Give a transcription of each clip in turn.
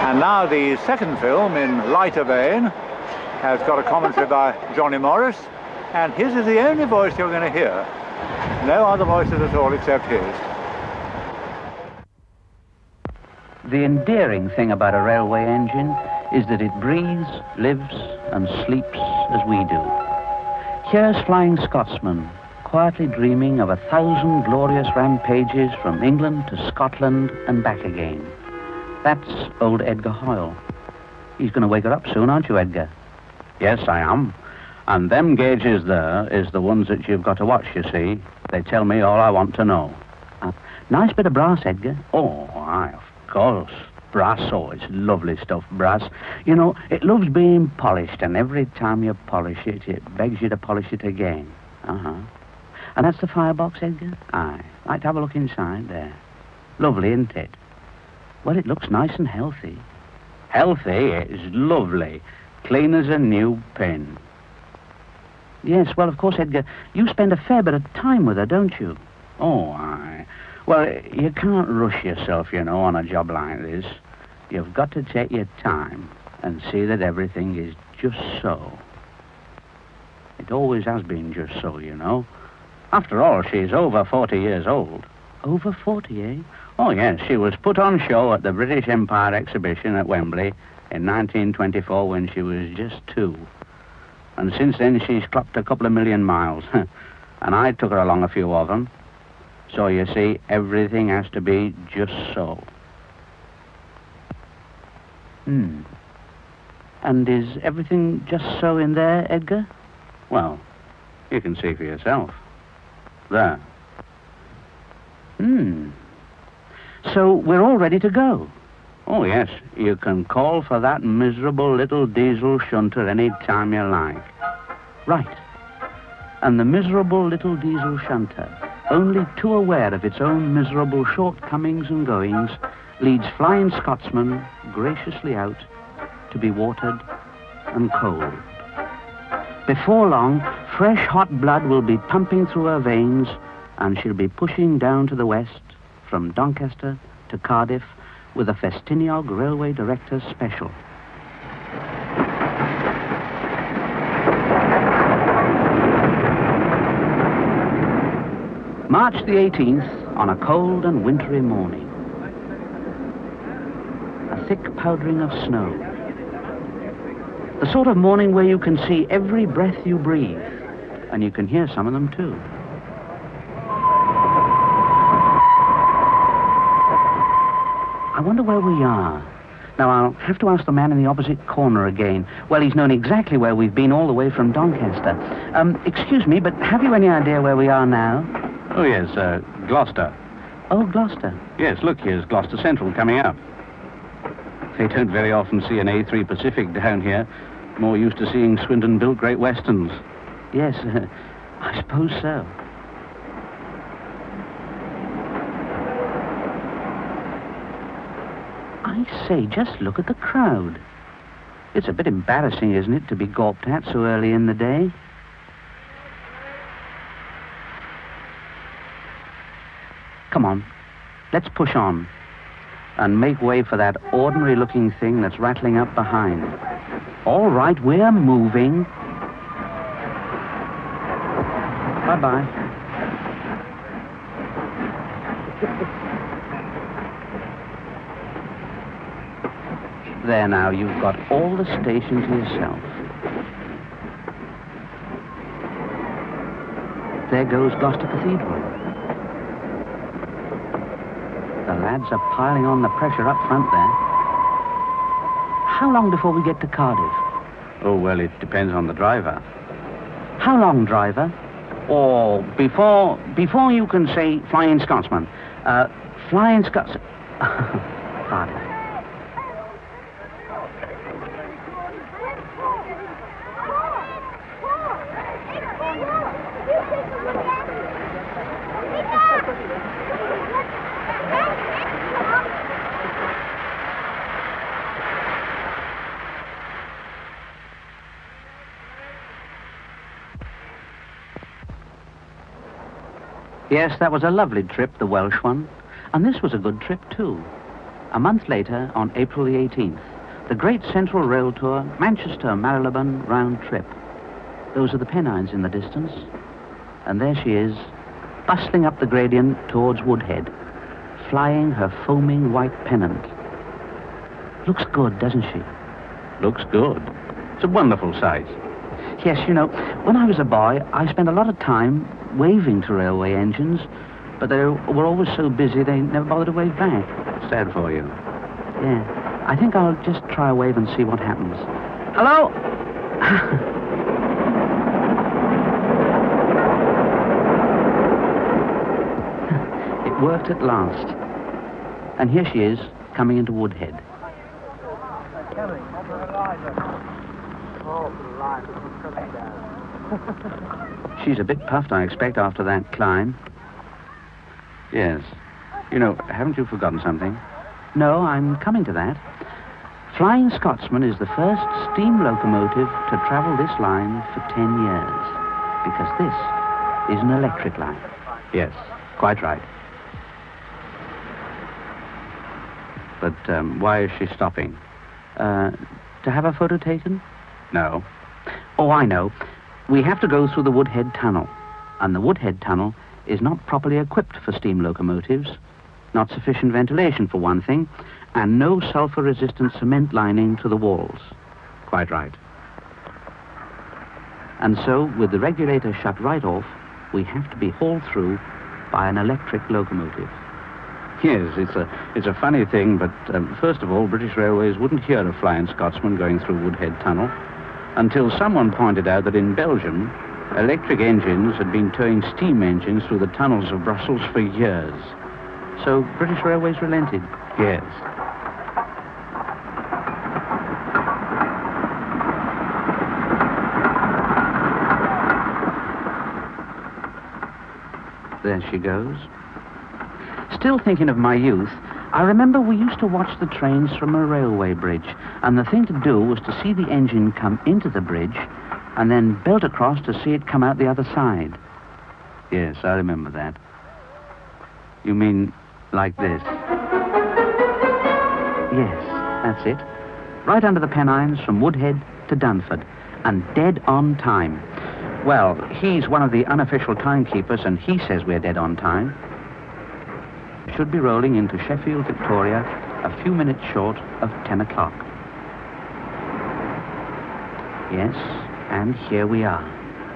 And now the second film, in lighter vein, has got a commentary by Johnny Morris, and his is the only voice you're going to hear. No other voices at all except his. The endearing thing about a railway engine is that it breathes, lives and sleeps as we do. Here's Flying Scotsman, quietly dreaming of 1,000 glorious rampages from England to Scotland and back again. That's old Edgar Hoyle. He's going to wake her up soon, aren't you, Edgar? Yes, I am. And them gauges there is the ones that you've got to watch, you see. They tell me all I want to know. Nice bit of brass, Edgar. Oh, aye, of course. Brass, oh, it's lovely stuff, brass. You know, it loves being polished, and every time you polish it, it begs you to polish it again. Uh-huh. And that's the firebox, Edgar? Aye. Like to have a look inside there. Lovely, isn't it? Well, it looks nice and healthy. Healthy? It's lovely. Clean as a new pin. Yes, well, of course, Edgar, you spend a fair bit of time with her, don't you? Oh, aye. Well, you can't rush yourself, you know, on a job like this. You've got to take your time and see that everything is just so. It always has been just so, you know. After all, she's over 40 years old. Over 40, eh? Oh, yes, she was put on show at the British Empire exhibition at Wembley in 1924 when she was just 2. And since then, she's clocked a couple of million miles. And I took her along a few of them. So, you see, everything has to be just so. And is everything just so in there, Edgar? Well, you can see for yourself. There. So we're all ready to go. Oh, yes. You can call for that miserable little diesel shunter any time you like. Right. And the miserable little diesel shunter, only too aware of its own miserable shortcomings and goings, leads Flying Scotsman graciously out to be watered and cold. Before long, fresh hot blood will be pumping through her veins, and she'll be pushing down to the west from Doncaster to Cardiff with a Festiniog Railway Director's Special. March the 18th, on a cold and wintry morning. A thick powdering of snow. The sort of morning where you can see every breath you breathe, and you can hear some of them too. I wonder where we are. Now, I'll have to ask the man in the opposite corner again. Well, he's known exactly where we've been all the way from Doncaster. Excuse me, but have you any idea where we are now? Oh, yes, Gloucester. Oh, Gloucester. Yes, look, here's Gloucester Central coming up. They don't very often see an A3 Pacific down here. More used to seeing Swindon-built Great Westerns. Yes, I suppose so. I say, just look at the crowd. It's a bit embarrassing, isn't it, to be gawped at so early in the day? Come on, let's push on and make way for that ordinary-looking thing that's rattling up behind. All right, we're moving. Bye-bye. There now, you've got all the station to yourself. There goes Gloucester Cathedral. The lads are piling on the pressure up front there. How long before we get to Cardiff? Oh, well, it depends on the driver. How long, driver? Oh, Before you can say Flying Scotsman. Flying Scotsman. Cardiff. Yes, that was a lovely trip, the Welsh one. And this was a good trip, too. A month later, on April the 18th, the Great Central Rail Tour, Manchester-Marylebone round trip. Those are the Pennines in the distance. And there she is, bustling up the gradient towards Woodhead, flying her foaming white pennant. Looks good, doesn't she? Looks good. It's a wonderful sight. Yes, you know, when I was a boy, I spent a lot of time waving to railway engines, but they were always so busy they never bothered to wave back. Sad for you. Yeah, I think I'll just try a wave and see what happens. Hello? It worked at last. And here she is, coming into Woodhead. She's a bit puffed, I expect, after that climb. Yes. You know, haven't you forgotten something? No, I'm coming to that. Flying Scotsman is the first steam locomotive to travel this line for 10 years. Because this is an electric line. Yes, quite right. But why is she stopping? To have a photo taken? No. Oh, I know. We have to go through the Woodhead Tunnel. And the Woodhead Tunnel is not properly equipped for steam locomotives. Not sufficient ventilation, for one thing, and no sulfur-resistant cement lining to the walls. Quite right. And so, with the regulator shut right off, we have to be hauled through by an electric locomotive. Yes, it's a funny thing, but first of all, British Railways wouldn't hear of Flying Scotsman going through Woodhead Tunnel until someone pointed out that in Belgium, electric engines had been towing steam engines through the tunnels of Brussels for years. So British Railways relented? Yes. There she goes. Still thinking of my youth, I remember we used to watch the trains from a railway bridge, and the thing to do was to see the engine come into the bridge and then belt across to see it come out the other side. Yes, I remember that. You mean like this? Yes, that's it. Right under the Pennines from Woodhead to Dunford, and dead on time. Well, he's one of the unofficial timekeepers, and he says we're dead on time. Should be rolling into Sheffield, Victoria, a few minutes short of 10 o'clock. Yes, and here we are.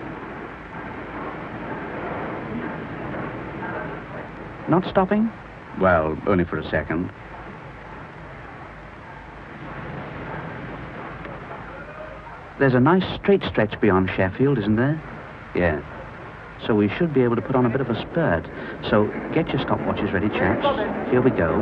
Not stopping? Well, only for a second. There's a nice straight stretch beyond Sheffield, isn't there? Yes. So we should be able to put on a bit of a spurt. So get your stopwatches ready, chaps. Here we go.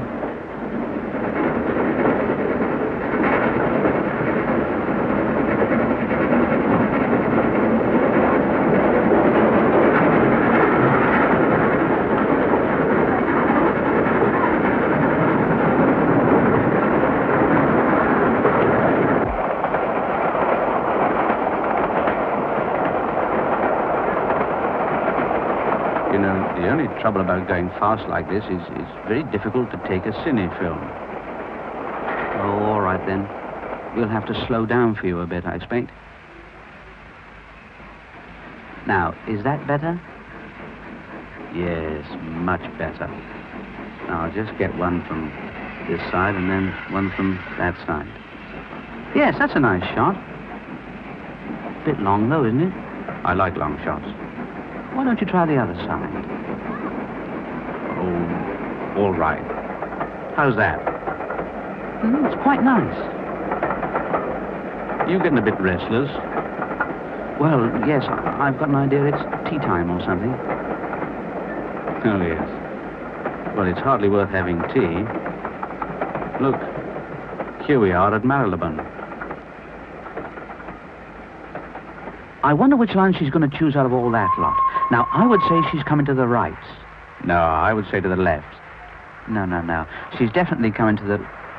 You know, the only trouble about going fast like this is it's very difficult to take a cine film. Oh, all right then. We'll have to slow down for you a bit, I expect. Now, is that better? Yes, much better. Now, I'll just get one from this side and then one from that side. Yes, that's a nice shot. Bit long, though, isn't it? I like long shots. Why don't you try the other side? Oh, all right. How's that? It's quite nice. You getting a bit restless? Well, yes, I've got an idea it's tea time or something. Oh, yes. Well, it's hardly worth having tea. Look, here we are at Marylebone. I wonder which line she's going to choose out of all that lot. Now, I would say she's coming to the right. No, I would say to the left. No. She's definitely coming to the...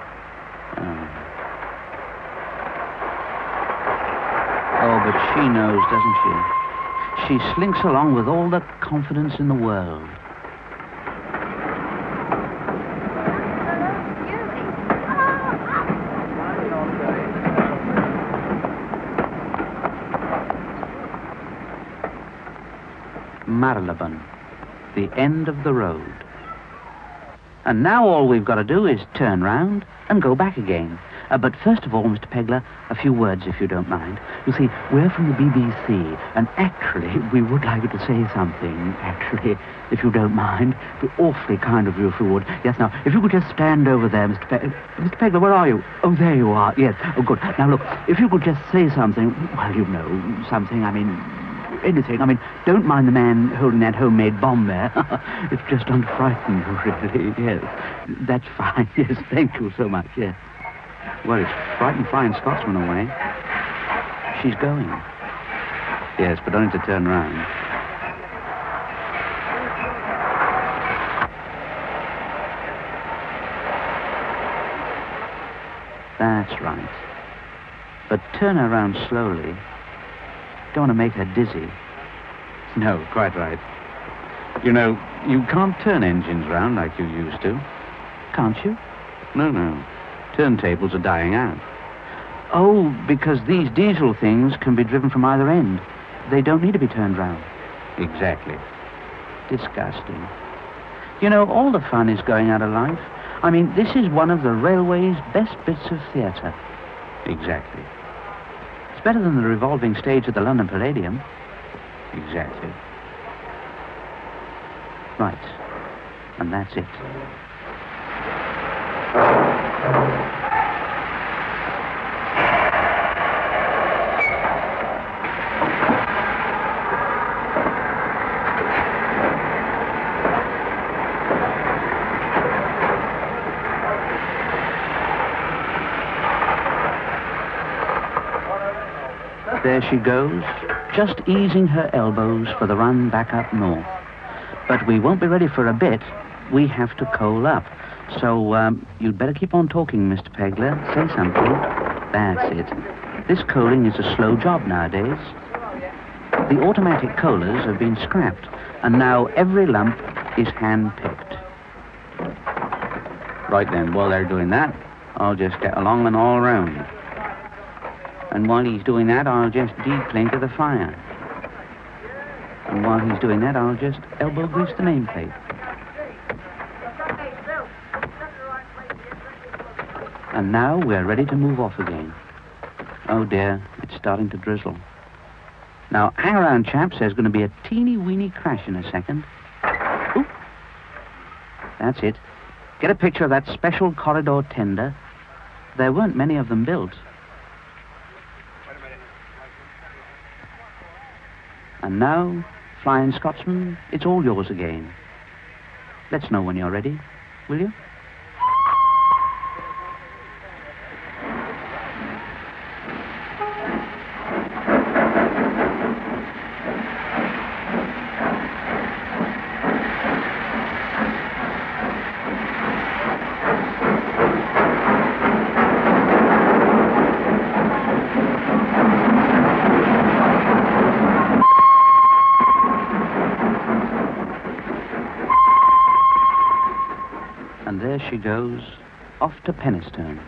Oh, but she knows, doesn't she? She slinks along with all the confidence in the world. Marylebone, the end of the road. And now all we've got to do is turn round and go back again. But first of all, Mr. Pegler, a few words, if you don't mind. You see, we're from the BBC, and actually, we would like you to say something, actually, if you don't mind. It'd be awfully kind of you if you would. Yes, now, if you could just stand over there, Mr. Pegler. Mr. Pegler, where are you? Oh, there you are, yes. Oh, good. Now, look, if you could just say something, well, you know, something, I mean, anything. I mean, don't mind the man holding that homemade bomb there. It's just unfrightened, really, yes. That's fine, yes, thank you so much, yes. Well, it's frightened Flying Scotsman away. She's going. Yes, but only to turn round. That's right. But turn her around slowly. Don't want to make her dizzy. No, quite right. You know, you can't turn engines round like you used to. Can't you? No. Turntables are dying out. Oh, because these diesel things can be driven from either end. They don't need to be turned round. Exactly. Disgusting. You know, all the fun is going out of life. I mean, this is one of the railway's best bits of theatre. Exactly. It's better than the revolving stage at the London Palladium. Exactly. Right. And that's it. There she goes, just easing her elbows for the run back up north. But we won't be ready for a bit. We have to coal up. So, you'd better keep on talking, Mr. Pegler. Say something. That's it. This coaling is a slow job nowadays. The automatic coalers have been scrapped, and now every lump is hand-picked. Right then, while they're doing that, I'll just get along and all round. And while he's doing that, I'll just de-clinker the fire. And while he's doing that, I'll just elbow grease the nameplate. And now we're ready to move off again. Oh dear, it's starting to drizzle. Now, hang around, chaps. There's going to be a teeny-weeny crash in a second. Oop. That's it. Get a picture of that special corridor tender. There weren't many of them built. And now, Flying Scotsman, it's all yours again. Let's know when you're ready, will you? And there she goes, off to Penistone.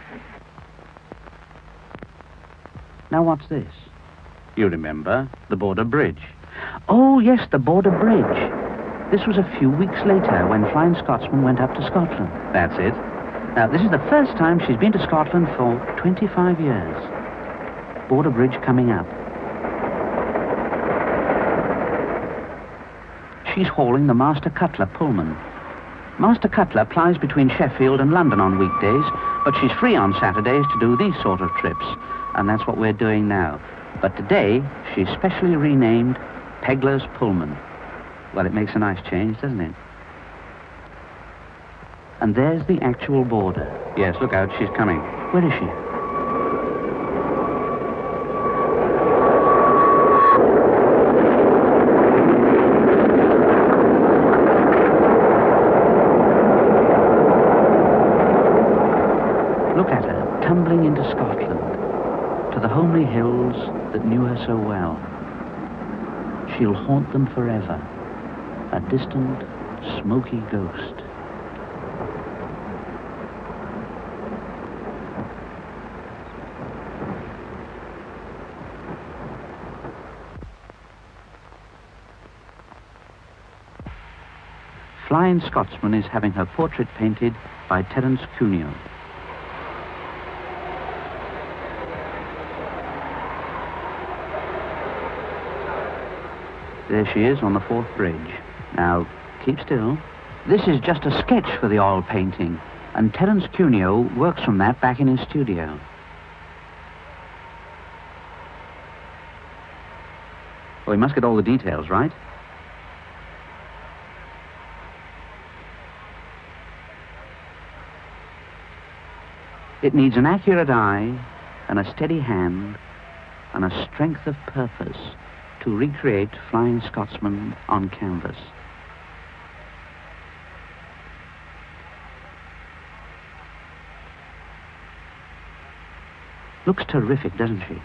Now what's this? You remember, the Border Bridge. Oh, yes, the Border Bridge. This was a few weeks later when Flying Scotsman went up to Scotland. That's it. Now, this is the first time she's been to Scotland for 25 years. Border Bridge coming up. She's hauling the Master Cutler Pullman. Master Cutler plies between Sheffield and London on weekdays, but she's free on Saturdays to do these sort of trips, and that's what we're doing now. But today, she's specially renamed Pegler's Pullman. Well, it makes a nice change, doesn't it? And there's the actual border. Yes, look out, she's coming. Where is she? Look at her, tumbling into Scotland, to the homely hills that knew her so well. She'll haunt them forever, a distant, smoky ghost. Flying Scotsman is having her portrait painted by Terence Cuneo. There she is on the fourth bridge. Now, keep still. This is just a sketch for the oil painting, and Terence Cuneo works from that back in his studio. Well, we must get all the details right. It needs an accurate eye and a steady hand and a strength of purpose to recreate Flying Scotsman on canvas. Looks terrific, doesn't she?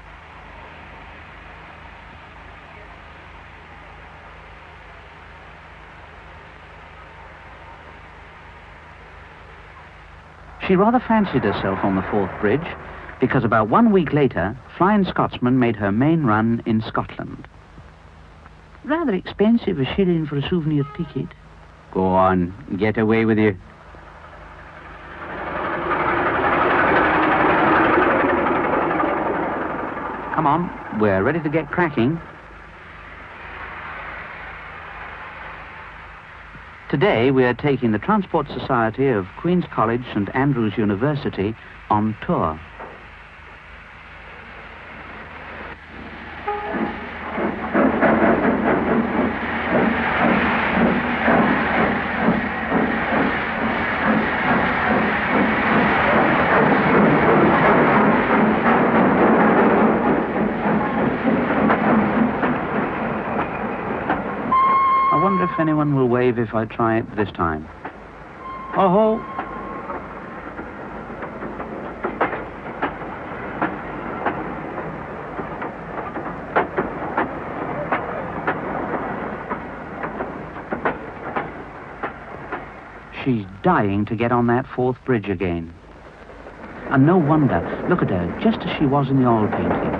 She rather fancied herself on the fourth bridge, because about 1 week later, Flying Scotsman made her main run in Scotland. Rather expensive, a shilling for a souvenir ticket. Go on, get away with you. Come on, we're ready to get cracking. Today, we are taking the Transport Society of Queen's College St Andrews University on tour. I wonder if anyone will wave if I try it this time. Oh-ho! She's dying to get on that fourth bridge again. And no wonder. Look at her, just as she was in the oil painting.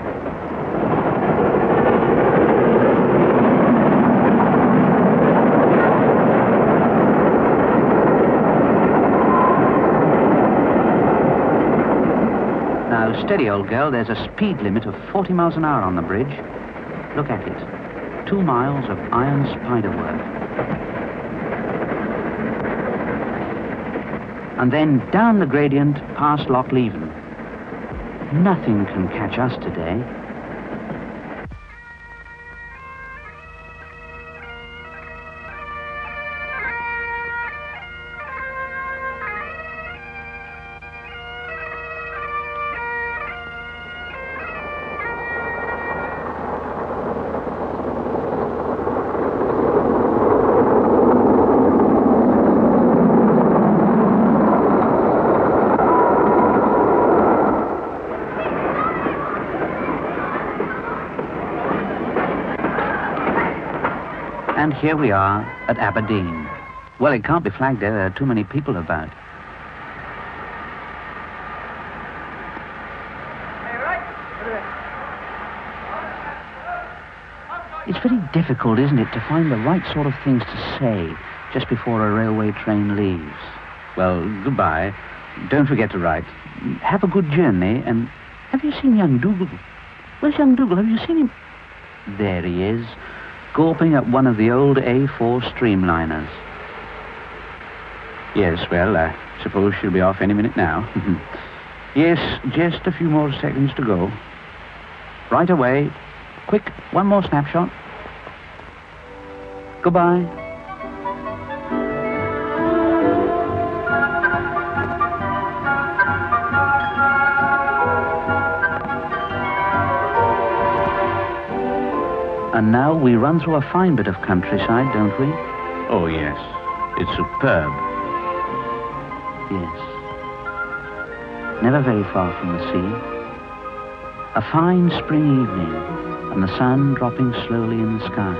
Steady, old girl. There's a speed limit of 40 miles an hour on the bridge. Look at it. 2 miles of iron spiderwork. And then down the gradient past Loch Leven. Nothing can catch us today. And here we are at Aberdeen. Well, it can't be flagged there are too many people about. It's very difficult, isn't it, to find the right sort of things to say just before a railway train leaves. Well, goodbye. Don't forget to write. Have a good journey, and have you seen young Dougal? Where's young Dougal? Have you seen him? There he is, gawping at one of the old A4 streamliners. Yes, well, I suppose she'll be off any minute now. Yes, just a few more seconds to go. Right away. Quick, one more snapshot. Goodbye. And now we run through a fine bit of countryside, don't we? Oh, yes. It's superb. Yes. Never very far from the sea. A fine spring evening, and the sun dropping slowly in the sky.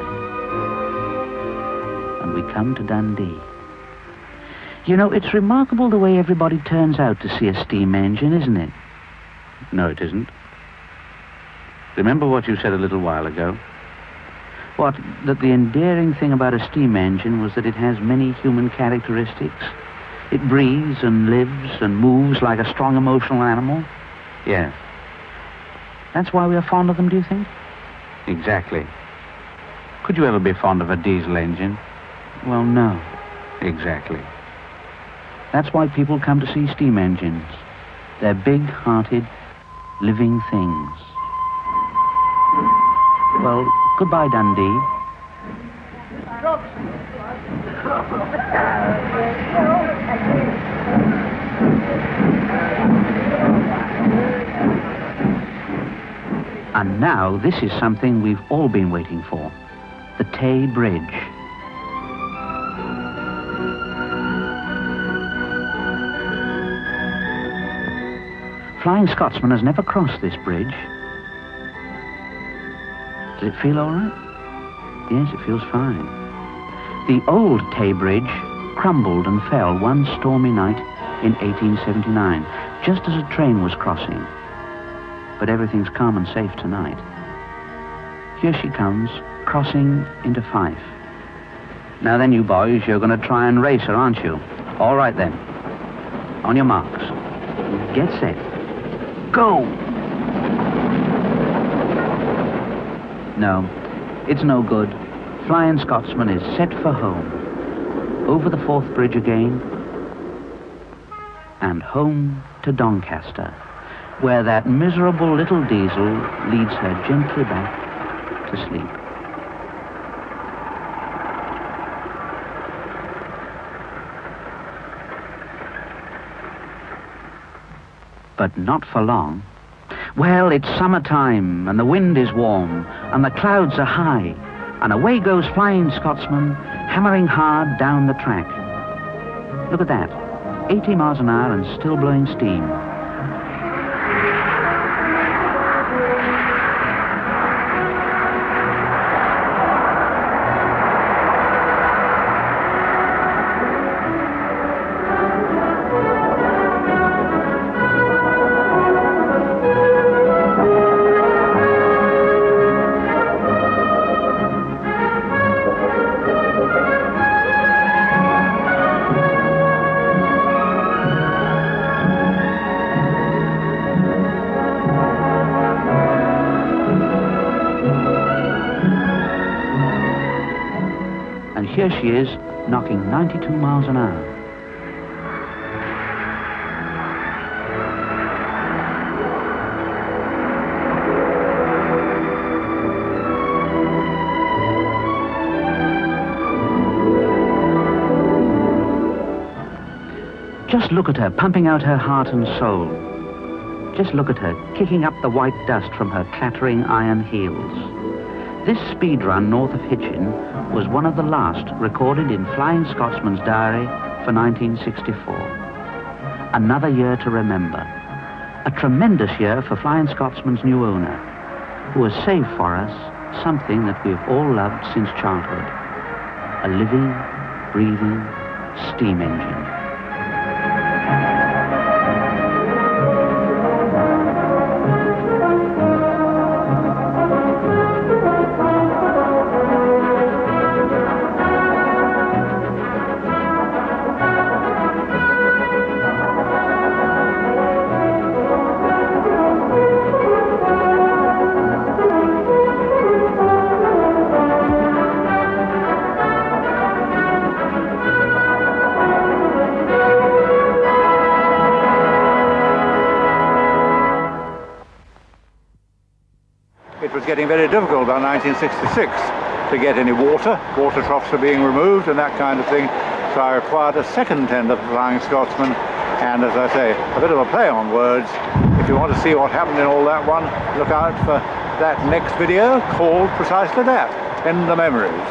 And we come to Dundee. You know, it's remarkable the way everybody turns out to see a steam engine, isn't it? No, it isn't. Remember what you said a little while ago? What, that the endearing thing about a steam engine was that it has many human characteristics? It breathes and lives and moves like a strong emotional animal? Yes. That's why we are fond of them, do you think? Exactly. Could you ever be fond of a diesel engine? Well, no. Exactly. That's why people come to see steam engines. They're big-hearted, living things. Well, goodbye, Dundee. And now, this is something we've all been waiting for. The Tay Bridge. Flying Scotsman has never crossed this bridge. Does it feel all right? Yes, it feels fine. The old Tay Bridge crumbled and fell one stormy night in 1879, just as a train was crossing. But everything's calm and safe tonight. Here she comes, crossing into Fife. Now then, you boys, you're going to try and race her, aren't you? All right, then. On your marks. Get set. Go! No, it's no good. Flying Scotsman is set for home. Over the Forth Bridge again, and home to Doncaster, where that miserable little diesel leads her gently back to sleep. But not for long. Well, it's summertime, and the wind is warm, and the clouds are high, and away goes Flying Scotsman, hammering hard down the track. Look at that, 80 miles an hour and still blowing steam. Here she is, knocking 92 miles an hour. Just look at her, pumping out her heart and soul. Just look at her, kicking up the white dust from her clattering iron heels. This speed run north of Hitchin was one of the last recorded in Flying Scotsman's diary for 1964. Another year to remember. A tremendous year for Flying Scotsman's new owner, who has saved for us something that we've all loved since childhood. A living, breathing steam engine. It was getting very difficult by 1966 to get any water. Water troughs were being removed and that kind of thing. So I acquired a second tender for Flying Scotsman. And as I say, a bit of a play on words. If you want to see what happened in all that one, look out for that next video called precisely that, Tender Memories.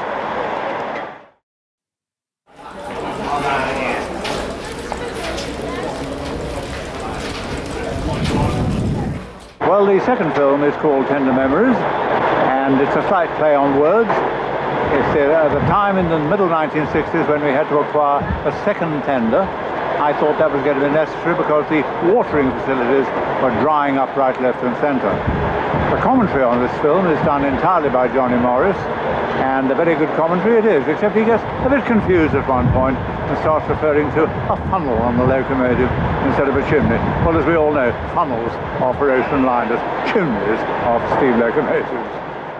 Well, the second film is called Tender Memories, and it's a slight play on words. It's at a time in the middle 1960s when we had to acquire a second tender, I thought that was going to be necessary because the watering facilities were drying up right, left and centre. The commentary on this film is done entirely by Johnny Morris, and a very good commentary it is, except he gets a bit confused at one point and starts referring to a funnel on the locomotive instead of a chimney. Well, as we all know, funnels are for ocean liners, chimneys are for steam locomotives.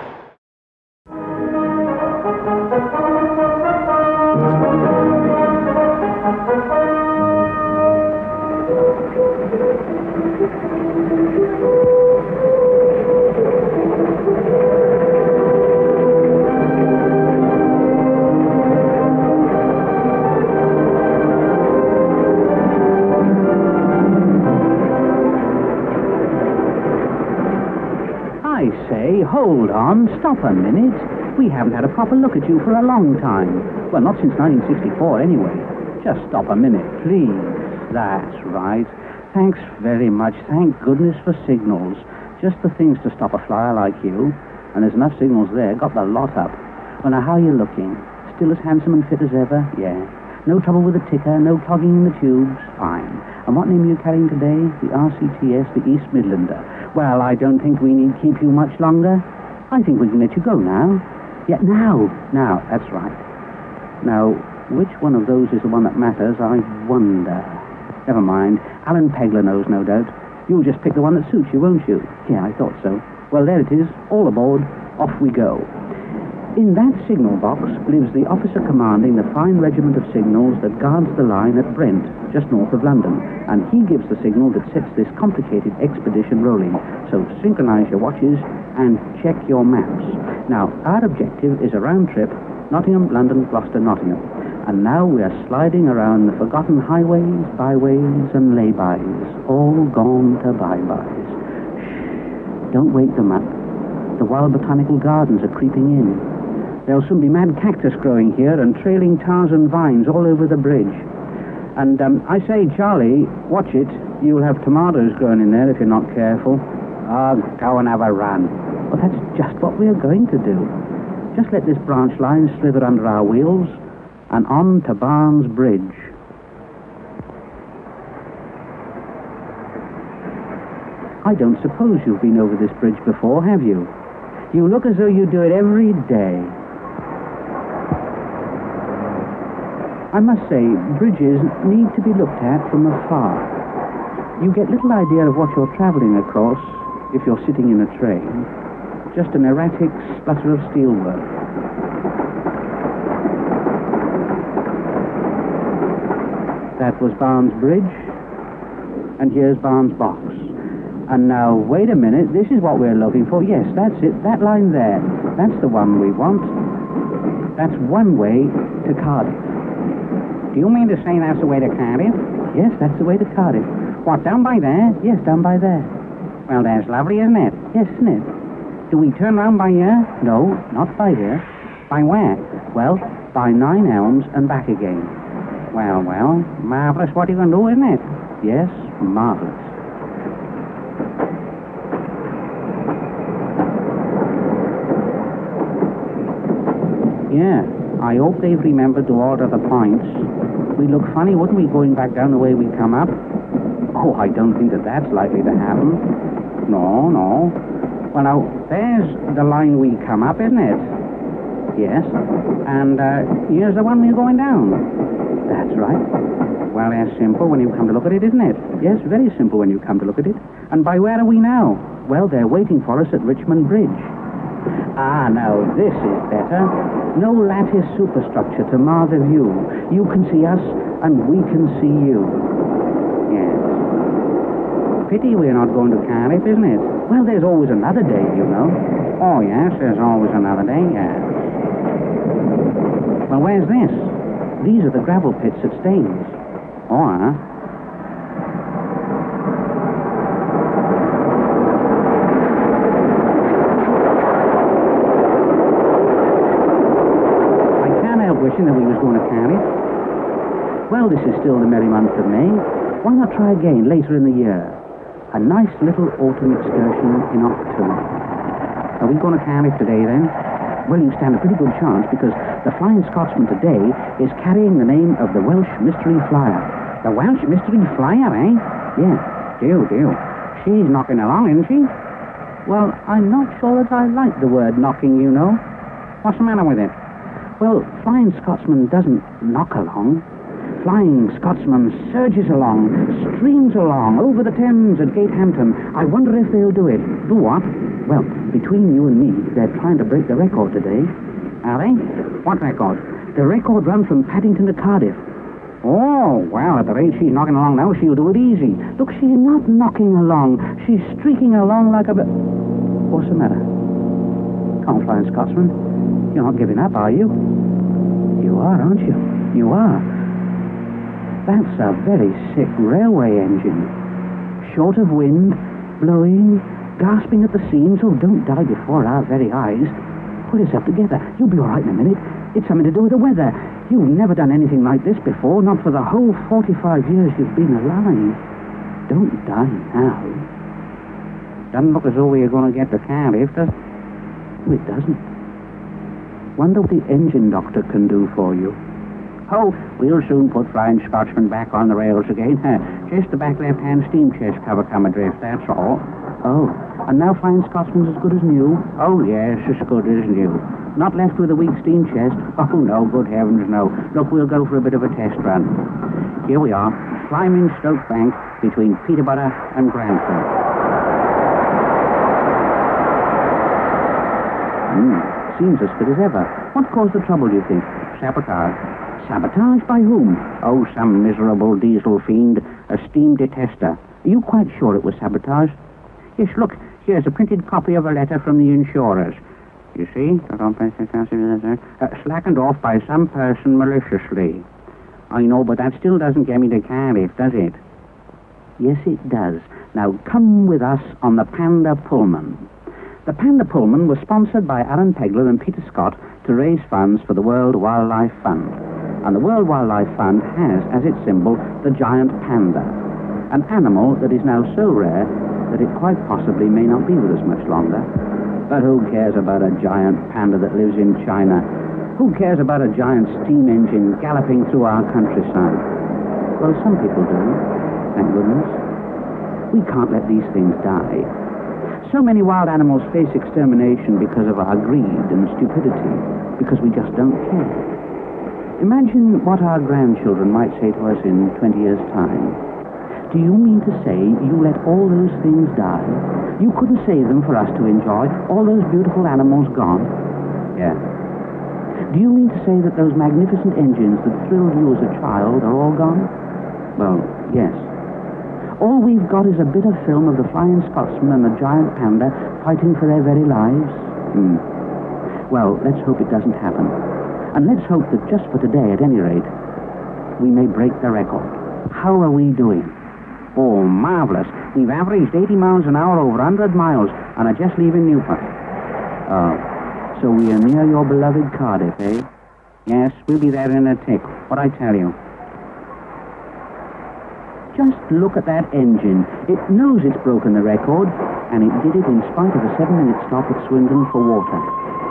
Hold on, stop a minute. We haven't had a proper look at you for a long time. Well, not since 1964 anyway. Just stop a minute, please. That's right. Thanks very much. Thank goodness for signals. Just the things to stop a flyer like you. And there's enough signals there. Got the lot up. Well, now, how are you looking? Still as handsome and fit as ever? Yeah. No trouble with the ticker, no clogging in the tubes? Fine. And what name are you carrying today? The RCTS, the East Midlander. Well, I don't think we need keep you much longer. I think we can let you go now. Yeah, now, that's right. Now, which one of those is the one that matters, I wonder. Never mind. Alan Pegler knows, no doubt. You'll just pick the one that suits you, won't you? Yeah, I thought so. Well, there it is. All aboard. Off we go. In that signal box lives the officer commanding the fine regiment of signals that guards the line at Brent, just north of London, and he gives the signal that sets this complicated expedition rolling. So synchronize your watches and check your maps. Now, our objective is a round trip, Nottingham, London, Gloucester, Nottingham. And now we are sliding around the forgotten highways, byways, and laybys, all gone to bye-byes. Shh, don't wake them up. The wild botanical gardens are creeping in. There'll soon be mad cactus growing here and trailing tars and vines all over the bridge. And I say, Charlie, watch it. You'll have tomatoes growing in there if you're not careful. Oh, go and have a run. Well, that's just what we're going to do. Just let this branch line slither under our wheels and on to Barnes Bridge. I don't suppose you've been over this bridge before, have you? You look as though you do it every day. I must say, bridges need to be looked at from afar. You get little idea of what you're traveling across if you're sitting in a train. Just an erratic splutter of steelwork. That was Barnes Bridge, and here's Barnes Box. And now, wait a minute, this is what we're looking for. Yes, that's it, that line there. That's the one we want. That's one way to Cardiff. Do you mean to say that's the way to Cardiff? Yes, that's the way to Cardiff. What, down by there? Yes, down by there. Well, that's lovely, isn't it? Yes, isn't it? Do we turn round by here? No, not by here. By where? Well, by 9 Elms and back again. Well, marvellous what you can do, isn't it? Yes, marvellous. Yeah, I hope they've remembered to order the points. We'd look funny, wouldn't we, going back down the way we come up? Oh, I don't think that's likely to happen. No. Well, now, there's the line we come up, isn't it? Yes. And here's the one we're going down. That's right. Well, that's simple when you come to look at it, isn't it? Yes, very simple when you come to look at it. And by where are we now? Well, they're waiting for us at Richmond Bridge. Ah, now, this is better. No lattice superstructure to mar the view. You can see us, and we can see you. Yes. Pity we're not going to Cardiff, isn't it? Well, there's always another day, you know. Oh, yes, there's always another day, yes. Well, where's this? These are the gravel pits at Staines. Oh, wishing that we was going to Cardiff. Well, this is still the merry month of May. Why not try again later in the year? A nice little autumn excursion in October. Are we going to Cardiff today, then? Well, you stand a pretty good chance, because the Flying Scotsman today is carrying the name of the Welsh mystery flyer, The Welsh mystery flyer, eh? Yeah, do. She's knocking along, isn't she? Well, I'm not sure that I like the word knocking, you know. What's the matter with it? Well, Flying Scotsman doesn't knock along. Flying Scotsman surges along, streams along, over the Thames at Gatehampton. I wonder if they'll do it. Do what? Well, between you and me, they're trying to break the record today. Are they? What record? The record run from Paddington to Cardiff. Oh, well, at the rate she's knocking along now, she'll do it easy. Look, she's not knocking along. She's streaking along like a... What's the matter? Come on, Flying Scotsman. You're not giving up, are you? You are, aren't you? You are. That's a very sick railway engine. Short of wind, blowing, gasping at the seams. Oh, don't die before our very eyes. Pull yourself together. You'll be all right in a minute. It's something to do with the weather. You've never done anything like this before, not for the whole 45 years you've been alive. Don't die now. Doesn't look as though we're going to get to Cardiff, does it? No, it doesn't. Wonder what the engine doctor can do for you. Oh, we'll soon put Flying Scotsman back on the rails again. Just the back left-hand steam chest cover come adrift, that's all. Oh, and now Flying Scotsman's as good as new? Oh, yes, as good as new. Not left with a weak steam chest? Oh, no, good heavens, no. Look, we'll go for a bit of a test run. Here we are, climbing Stoke Bank between Peterborough and Grantham. Seems as fit as ever. What caused the trouble, do you think? Sabotage. Sabotage by whom? Oh, some miserable diesel fiend, a steam detester. Are you quite sure it was sabotage? Yes, look, here's a printed copy of a letter from the insurers. You see? Slackened off by some person maliciously. I know, but that still doesn't get me to Cardiff, does it? Yes, it does. Now, come with us on the Panda Pullman. The Panda Pullman was sponsored by Alan Pegler and Peter Scott to raise funds for the World Wildlife Fund. And the World Wildlife Fund has as its symbol the giant panda, an animal that is now so rare that it quite possibly may not be with us much longer. But who cares about a giant panda that lives in China? Who cares about a giant steam engine galloping through our countryside? Well, some people do, thank goodness. We can't let these things die. So many wild animals face extermination because of our greed and stupidity, because we just don't care. Imagine what our grandchildren might say to us in 20 years' time. Do you mean to say you let all those things die? You couldn't save them for us to enjoy? All those beautiful animals gone? Yeah. Do you mean to say that those magnificent engines that thrilled you as a child are all gone? Well, yes. All we've got is a bit of film of the Flying Scotsman and the giant panda fighting for their very lives. Well, let's hope it doesn't happen. And let's hope that just for today, at any rate, we may break the record. How are we doing? Oh, marvelous. We've averaged 80 miles an hour over 100 miles and are just leaving Newport. Oh, so we are near your beloved Cardiff, eh? Yes, we'll be there in a tick. What I tell you. Just look at that engine. It knows it's broken the record, and it did it in spite of a 7-minute stop at Swindon for water.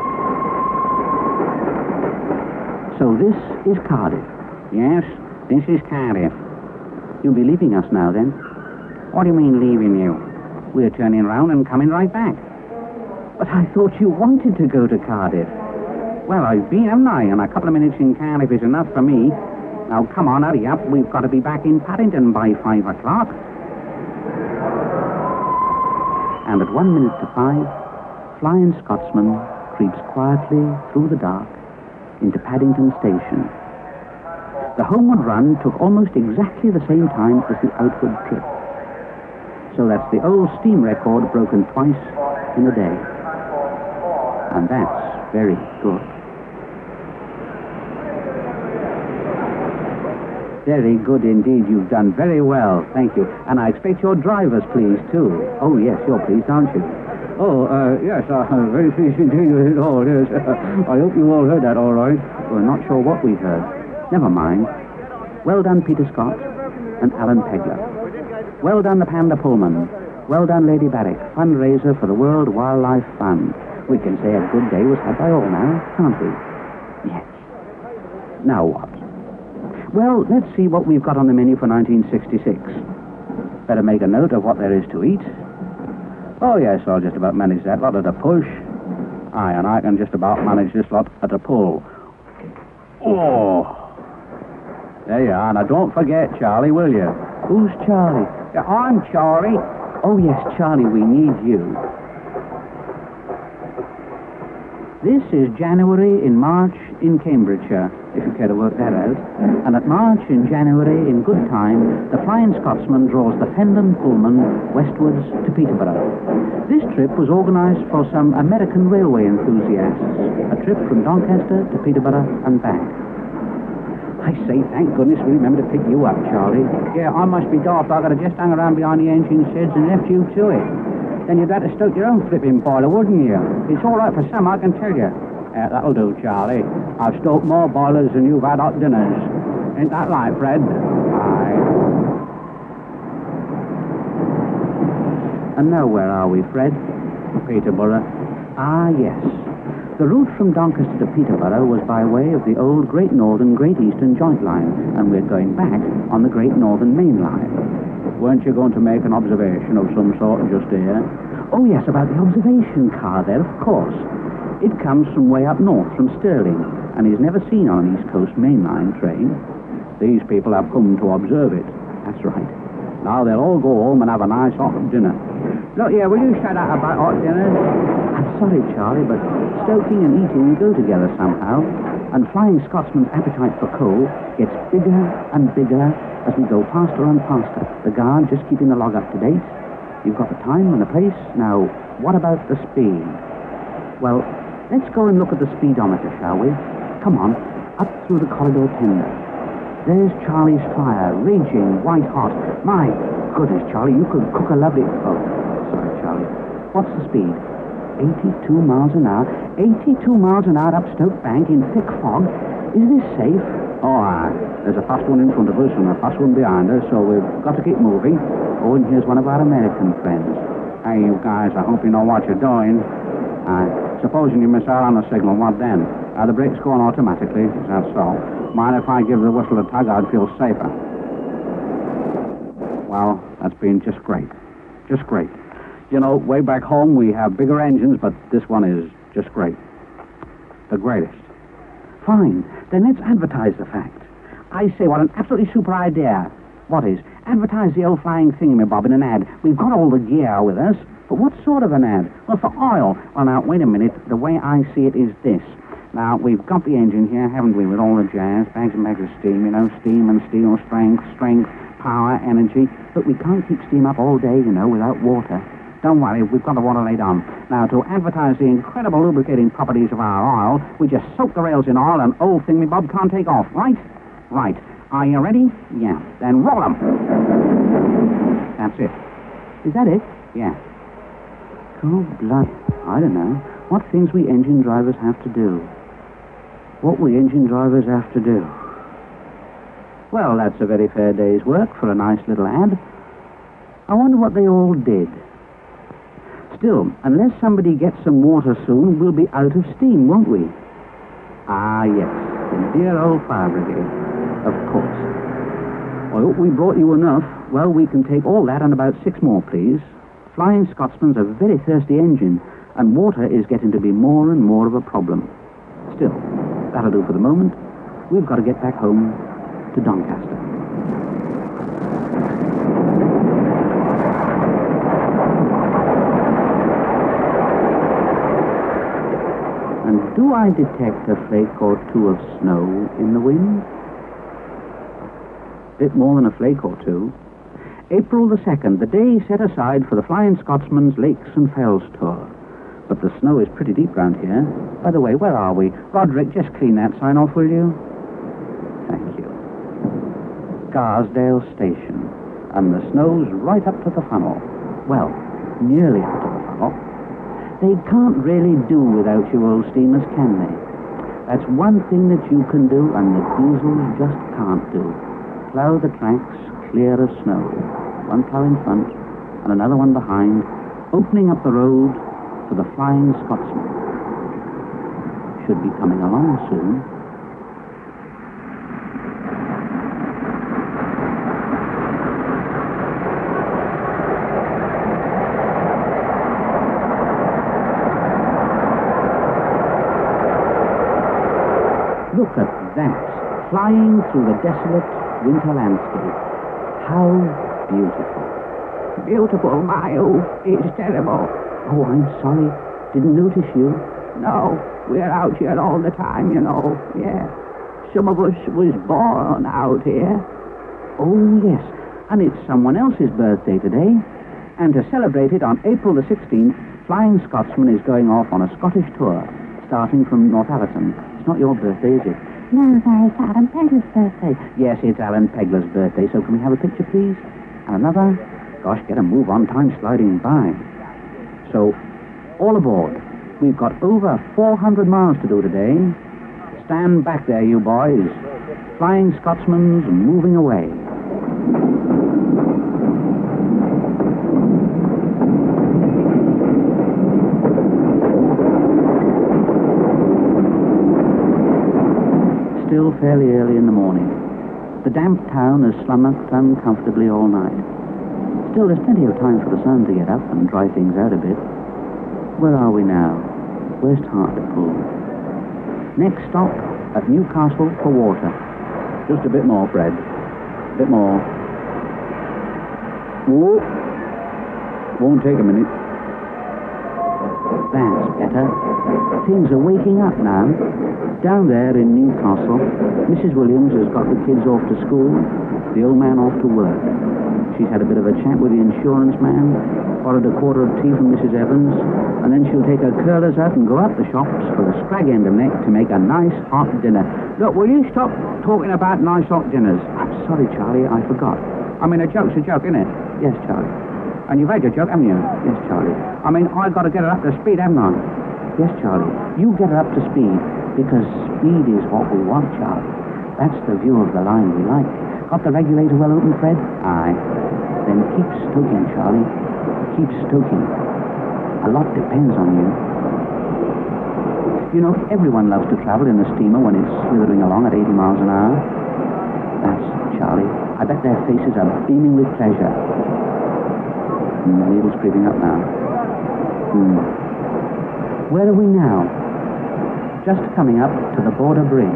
So this is Cardiff. Yes, this is Cardiff. You'll be leaving us now, then? What do you mean, leaving you? We're turning round and coming right back. But I thought you wanted to go to Cardiff. Well, I've been, haven't I? And a couple of minutes in Cardiff is enough for me. Now, come on, hurry up. We've got to be back in Paddington by 5 o'clock. And at 1 minute to 5, Flying Scotsman creeps quietly through the dark into Paddington Station. The homeward run took almost exactly the same time as the outward trip. So that's the old steam record broken twice in a day. And that's very good. Very good indeed. You've done very well. Thank you. And I expect your drivers pleased, too. Oh, yes, you're pleased, aren't you? Oh, yes, I'm very pleased indeed with it all, yes. I hope you all heard that all right. We're not sure what we heard. Never mind. Well done, Peter Scott and Alan Pegler. Well done, the Panda Pullman. Well done, Lady Barrick, fundraiser for the World Wildlife Fund. We can say a good day was had by all now, can't we? Yes. Now what? Well, let's see what we've got on the menu for 1966. Better make a note of what there is to eat. Oh, yes, I'll just about manage that lot at a push. Aye, and I can just about manage this lot at a pull. Oh! There you are. Now, don't forget Charlie, will you? Who's Charlie? Yeah, I'm Charlie. Oh, yes, Charlie, we need you. This is January in March in Cambridgeshire, if you care to work that out. And at March in January, in good time, the Flying Scotsman draws the Fendon Pullman westwards to Peterborough. This trip was organised for some American railway enthusiasts. A trip from Doncaster to Peterborough and back. I say, thank goodness we remembered to pick you up, Charlie. Yeah, I must be daft. I could have just hung around behind the engine sheds and left you to it. Then you'd have to stoke your own flipping boiler, wouldn't you? It's all right for some, I can tell you. That'll do, Charlie. I've stoked more boilers than you've had hot dinners. Ain't that right, Fred? Aye. And now where are we, Fred? Peterborough. Ah, yes. The route from Doncaster to Peterborough was by way of the old Great Northern Great Eastern Joint Line, and we're going back on the Great Northern Main Line. Weren't you going to make an observation of some sort just here? Oh, yes, about the observation car there, of course. It comes from way up north, from Stirling, and is never seen on an East Coast mainline train. These people have come to observe it. That's right. Now they'll all go home and have a nice hot dinner. Look here, will you shut up about hot dinners? I'm sorry, Charlie, but stoking and eating go together somehow, and Flying Scotsman's appetite for coal gets bigger and bigger as we go faster and faster. The guard just keeping the log up to date. You've got the time and the place. Now, what about the speed? Well, let's go and look at the speedometer, shall we? Come on, up through the corridor tender. There's Charlie's fire, raging, white-hot. My goodness, Charlie, you could cook a lovely... Oh, sorry, Charlie. What's the speed? 82 miles an hour. 82 miles an hour up Stoke Bank in thick fog. Is this safe? Oh, aye. There's a fast one in front of us and a fast one behind us, so we've got to keep moving. Oh, and here's one of our American friends. Hey, you guys, I hope you know what you're doing. Supposing you miss out on the signal, what then? The brakes go on automatically, is that so? Mind if I give the whistle a tug? I'd feel safer. Well, that's been just great. Just great. You know, way back home we have bigger engines, but this one is just great. The greatest. Fine. Then let's advertise the fact. I say, what an absolutely super idea. What is? Advertise the old flying thingamabob in an ad. We've got all the gear with us. But what sort of an ad? Well, for oil. Well, now, wait a minute. The way I see it is this. Now, we've got the engine here, haven't we, with all the jazz, bags and bags of steam, you know, steam and steel, strength, power, energy. But we can't keep steam up all day, you know, without water. Don't worry, we've got the water laid on. Now, to advertise the incredible lubricating properties of our oil, we just soak the rails in oil and old thingamabob can't take off, right? Right. Are you ready? Yeah. Then roll 'em. That's it. Is that it? Yeah. Oh, blood. I don't know. What things we engine drivers have to do. What we engine drivers have to do. Well, that's a very fair day's work for a nice little ad. I wonder what they all did. Still, unless somebody gets some water soon, we'll be out of steam, won't we? Ah, yes. The dear old fire brigade. Of course. I hope we brought you enough. Well, we can take all that and about 6 more, please. Flying Scotsman's a very thirsty engine, and water is getting to be more and more of a problem. Still, that'll do for the moment. We've got to get back home to Doncaster. And do I detect a flake or two of snow in the wind? Bit more than a flake or two. April the 2nd, the day set aside for the Flying Scotsman's Lakes and Fells tour. But the snow is pretty deep round here. By the way, where are we? Roderick, just clean that sign off, will you? Thank you. Garsdale Station. And the snow's right up to the funnel. Well, nearly up to the funnel. They can't really do without you old steamers, can they? That's one thing that you can do and the diesels just can't do. Plough the tracks clear of snow. One plough in front and another one behind, opening up the road for the Flying Scotsman. Should be coming along soon. look at that, flying through the desolate winter landscape. How beautiful. Beautiful, my, oh, it's terrible. Oh, I'm sorry. Didn't notice you. No, we're out here all the time, you know. Yeah. Some of us was born out here. Oh, yes. And it's someone else's birthday today. And to celebrate it on April the 16th, Flying Scotsman is going off on a Scottish tour, starting from Northampton. It's not your birthday, is it? No, sir, it's Alan Pegler's birthday. Yes, it's Alan Pegler's birthday, so can we have a picture, please? And another? Gosh, get a move on, time's sliding by. So, all aboard. We've got over 400 miles to do today. Stand back there, you boys. Flying Scotsman's moving away. Still fairly early in the morning. The damp town has slumbered uncomfortably all night. Still, there's plenty of time for the sun to get up and dry things out a bit. Where are we now? Where's Hartlepool? Next stop at Newcastle for water. Just a bit more, Fred. A bit more. Whoa. Won't take a minute. That's better. Things are waking up now. Down there in Newcastle, Mrs. Williams has got the kids off to school, the old man off to work. She's had a bit of a chat with the insurance man, ordered a quarter of tea from Mrs. Evans, and then she'll take her curlers out and go up the shops for a scrag end of neck to make a nice hot dinner. Look, will you stop talking about nice hot dinners? I'm sorry, Charlie, I forgot. I mean, a joke's a joke, isn't it? Yes, Charlie. And you've had your joke, haven't you? Yes, Charlie. I mean, I've got to get her up to speed, haven't I? Yes, Charlie. You get her up to speed, because speed is what we want, Charlie. That's the view of the line we like. Got the regulator well open, Fred? Aye. Then keep stoking, Charlie. Keep stoking. A lot depends on you. You know, everyone loves to travel in the steamer when it's slithering along at 80 miles an hour. That's Charlie. I bet their faces are beaming with pleasure. The needle's creeping up now. Where are we now? Just coming up to the border bridge.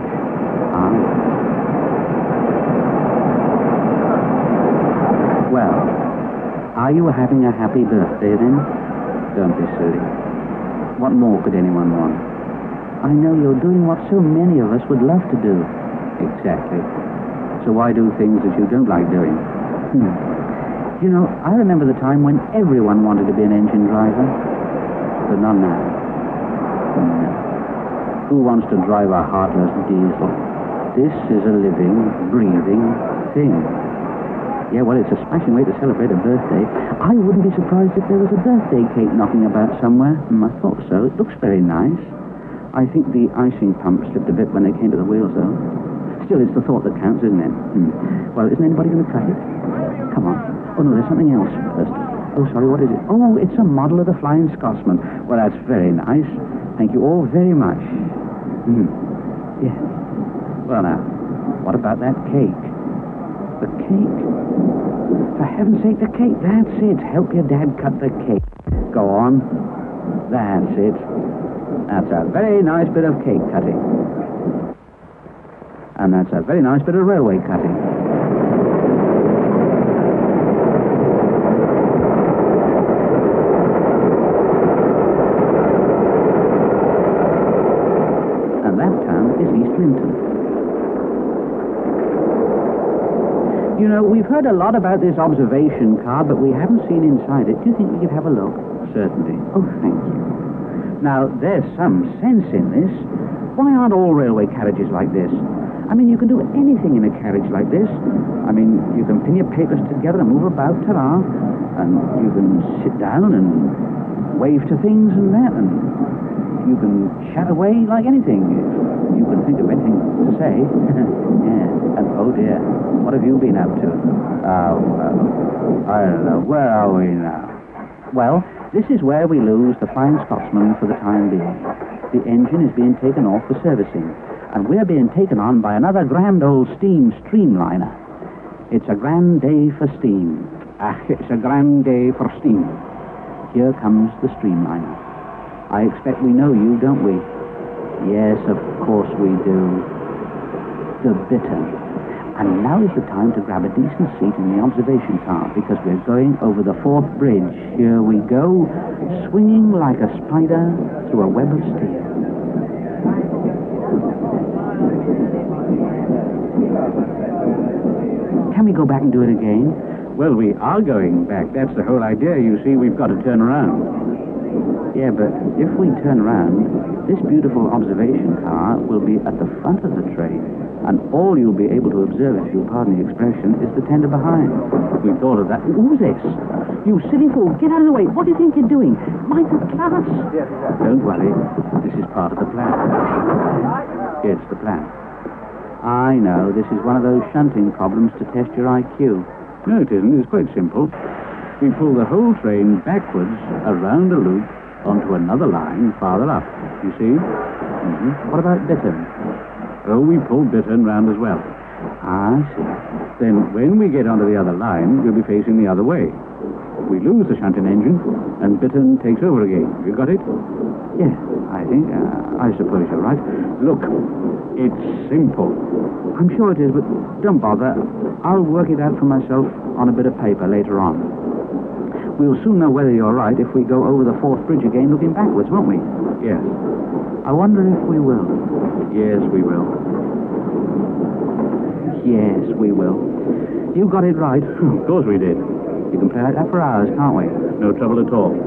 Well, are you having a happy birthday then? Don't be silly. What more could anyone want? I know you're doing what so many of us would love to do. Exactly. So why do things that you don't like doing? You know, I remember the time when everyone wanted to be an engine driver. But not now. No. Who wants to drive a heartless diesel? This is a living, breathing thing. Yeah, well, it's a smashing way to celebrate a birthday. I wouldn't be surprised if there was a birthday cake knocking about somewhere. I thought so. It looks very nice. I think the icing pump slipped a bit when they came to the wheels, though. Still, it's the thought that counts, isn't it? Well, isn't anybody going to crack it? Come on. Oh, no, there's something else first. Oh, sorry, what is it? Oh, it's a model of the Flying Scotsman. Well, that's very nice. Thank you all very much. Yes. Well, now, what about that cake? The cake? For heaven's sake, the cake. That's it. Help your dad cut the cake. Go on. That's it. That's a very nice bit of cake cutting. And that's a very nice bit of railway cutting. And that town is East Linton. You know, we've heard a lot about this observation car, but we haven't seen inside it. Do you think we could have a look? Certainly. Oh, thank you. Now, there's some sense in this. Why aren't all railway carriages like this? I mean, you can do anything in a carriage like this. I mean, you can pin your papers together and move about, ta-ra. And you can sit down and wave to things and that, and you can chat away like anything. You can think of anything to say. Yeah. And, oh dear, what have you been up to? Oh, well, I don't know. Where are we now? Well, this is where we lose the Flying Scotsman for the time being. The engine is being taken off for servicing, and we're being taken on by another grand old steam streamliner. It's a grand day for steam. It's a grand day for steam. Here comes the streamliner. I expect we know you, don't we? Yes, of course we do. the Bittern. And now is the time to grab a decent seat in the observation car, because we're going over the fourth bridge. Here we go, swinging like a spider through a web of steel. Can we go back and do it again? Well, we are going back. That's the whole idea. You see, we've got to turn around. Yeah, but if we turn around, this beautiful observation car will be at the front of the train, and all you'll be able to observe, if you'll pardon the expression, is the tender behind. We thought of that. Who's this? You silly fool, get out of the way. What do you think you're doing? Mind the class. Don't worry. This is part of the plan. It's the plan. I know, this is one of those shunting problems to test your IQ. No, it isn't. It's quite simple. We pull the whole train backwards around a loop onto another line farther up. You see? What about Bittern? Oh, we pull Bittern round as well. I see. Then when we get onto the other line, we'll be facing the other way. We lose the shunting engine, and Bittern takes over again. You got it? Yes, I think. I suppose you're right. Look, it's simple. I'm sure it is, but don't bother. I'll work it out for myself on a bit of paper later on. We'll soon know whether you're right if we go over the fourth bridge again looking backwards, won't we? Yes. I wonder if we will. Yes, we will. Yes, we will. You got it right. Of course we did. You can play like that for hours, can't we? No trouble at all.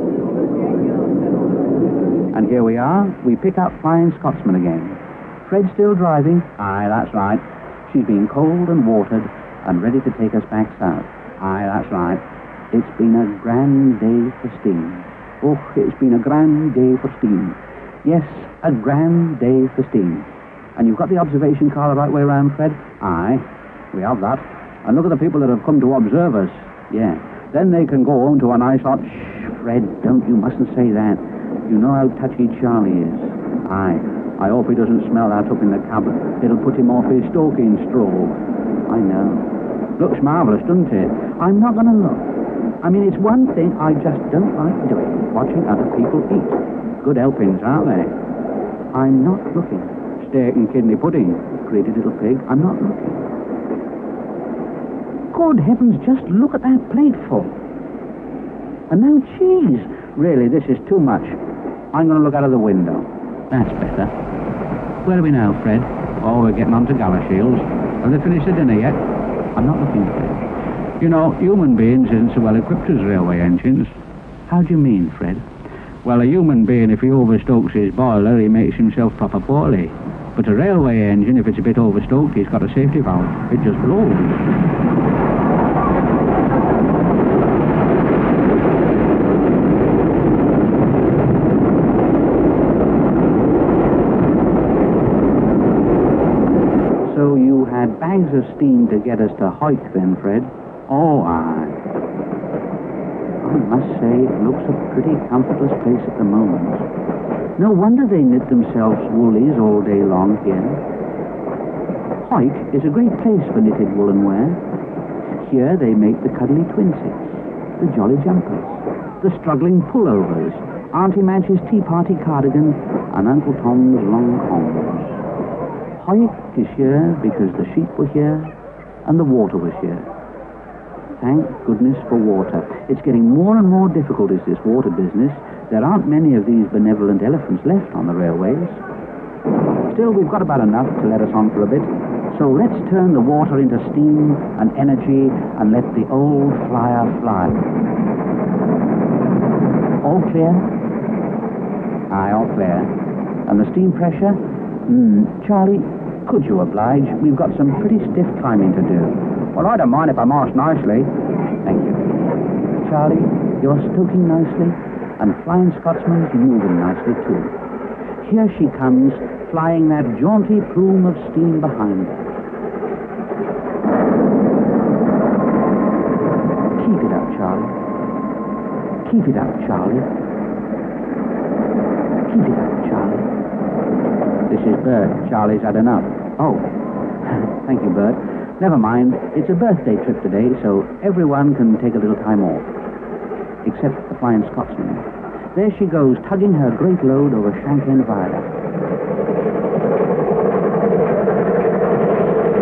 And here we are. We pick up Flying Scotsman again. Fred's still driving. Aye, that's right. She's been coaled and watered and ready to take us back south. Aye, that's right. It's been a grand day for steam. Oh, it's been a grand day for steam. Yes, a grand day for steam. And you've got the observation car the right way around, Fred? Aye, we have that. And look at the people that have come to observe us. Yeah. Then they can go home to a nice hot... Shh, Fred, you mustn't say that. You know how touchy Charlie is. Aye, I hope he doesn't smell that up in the cab. It'll put him off his stalking stroll. I know. Looks marvellous, doesn't it? I'm not going to look. I mean, it's one thing I just don't like doing, watching other people eat. Good helpings, aren't they? I'm not looking. Steak and kidney pudding. Greedy little pig, I'm not looking. Good heavens, just look at that plateful. And now cheese. Really, this is too much. I'm going to look out of the window. That's better. Where are we now, Fred? Oh, we're getting on to Galashiels. Have they finished the dinner yet? I'm not looking, Fred. You know, human beings isn't so well equipped as railway engines. How do you mean, Fred? Well, a human being, if he overstokes his boiler, he makes himself proper poorly. But a railway engine, if it's a bit overstoked, he's got a safety valve. It just blows. So you had bags of steam to get us to Hoyk then, Fred? Oh, aye. I must say, it looks a pretty comfortless place at the moment. No wonder they knit themselves woolies all day long here. Hoyk is a great place for knitted woolen wear. Here they make the cuddly twinsets, the jolly jumpers, the struggling pullovers, Auntie Madge's tea party cardigan, and Uncle Tom's long combs. Hoyk is here because the sheep were here and the water was here. Thank goodness for water. It's getting more and more difficult, is this water business. There aren't many of these benevolent elephants left on the railways. Still, we've got about enough to let us on for a bit. So let's turn the water into steam and energy and let the old flyer fly. All clear? Aye, all clear. And the steam pressure? Charlie, could you oblige? We've got some pretty stiff climbing to do. Well, I don't mind if I march nicely. Thank you. Charlie, you're stoking nicely, and Flying Scotsman's moving nicely, too. Here she comes, flying that jaunty plume of steam behind her. Keep it up, Charlie. Keep it up, Charlie. Keep it up, Charlie. This is Bert. Charlie's had enough. Oh, thank you, Bert. Never mind. It's a birthday trip today, so everyone can take a little time off. Except the Flying Scotsman. There she goes, tugging her great load over Shank End Viaduct.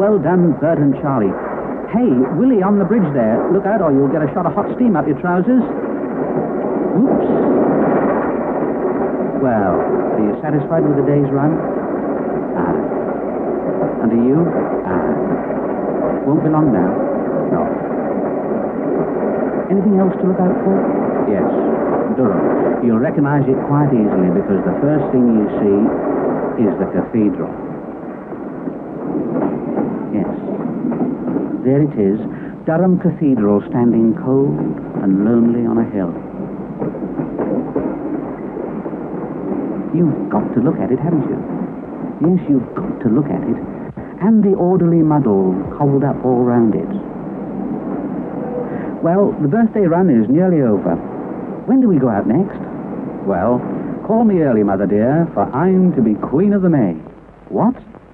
Well done, Bert and Charlie. Hey, Willie on the bridge there. Look out or you'll get a shot of hot steam up your trousers. Oops. Well, are you satisfied with the day's run? And are you? Won't be long now. No. Anything else to look out for? Yes, Durham. You'll recognize it quite easily because the first thing you see is the cathedral. Yes. There it is, Durham Cathedral standing cold and lonely on a hill. You've got to look at it, haven't you? Yes, you've got to look at it. And the orderly muddle cobbled up all round it. Well, the birthday run is nearly over. When do we go out next? Well, call me early, Mother dear, for I'm to be Queen of the May. What?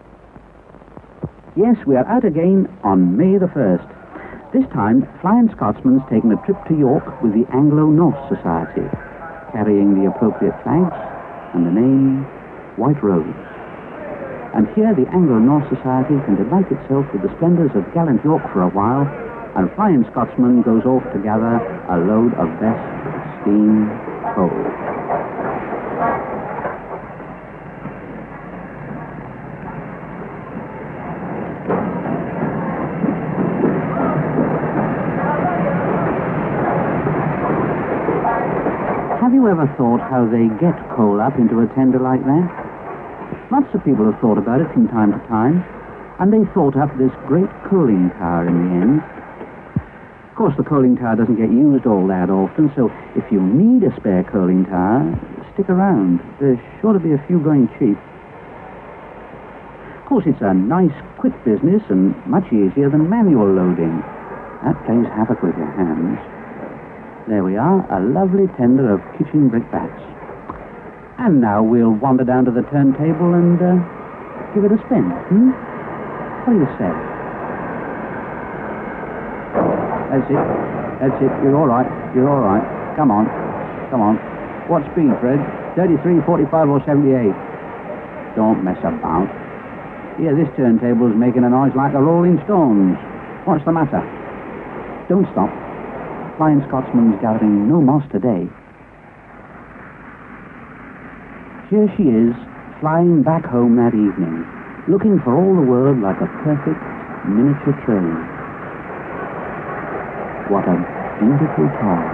Yes, we are out again on May the 1st. This time, Flying Scotsman's taken a trip to York with the Anglo-North Society, carrying the appropriate flags and the name White Rose. And here the Anglo-North Society can delight itself with the splendors of gallant York for a while, and Flying Scotsman goes off to gather a load of best steam coal. Have you ever thought how they get coal up into a tender like that? Lots of people have thought about it from time to time, and they thought up this great coaling tower in the end. Of course, the coaling tower doesn't get used all that often, so if you need a spare coaling tower, stick around. There's sure to be a few going cheap. Of course, it's a nice, quick business and much easier than manual loading. That plays havoc with your hands. There we are, a lovely tender of kitchen brickbats. And now we'll wander down to the turntable and give it a spin, What do you say? That's it. You're all right. Come on. What speed, Fred? 33, 45, or 78? Don't mess about. Yeah, this turntable's making a noise like the Rolling Stones. What's the matter? Don't stop. Flying Scotsman's gathering no moss today. Here she is, flying back home that evening, looking for all the world like a perfect miniature train. What a beautiful toy.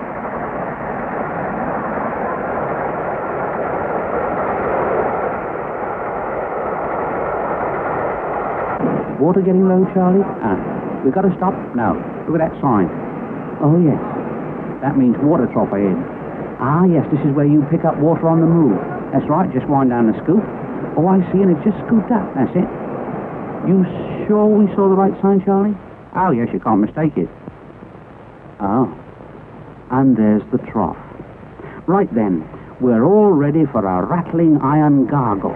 Water getting low, Charlie? We've got to stop now. Look at that sign. Oh, yes. That means water trough ahead. Yes, this is where you pick up water on the move. That's right, just wind down the scoop. Oh, I see, and it's just scooped up. That's it. You sure we saw the right sign, Charlie? Oh, yes, you can't mistake it. Oh. And there's the trough. Right then, we're all ready for a rattling iron gargle.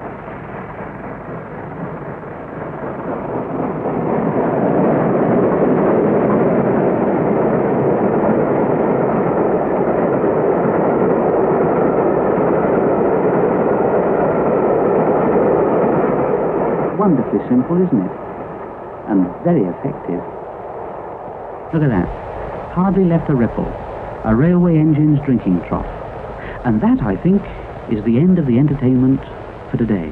Wonderfully simple, isn't it? And very effective. Look at that. Hardly left a ripple. A railway engine's drinking trough. And that, I think, is the end of the entertainment for today.